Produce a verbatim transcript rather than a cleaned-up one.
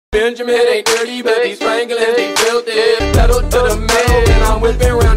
Benjamin ain't dirty, but these Franklins be filthy. Pedal to the metal, and I'm whipping.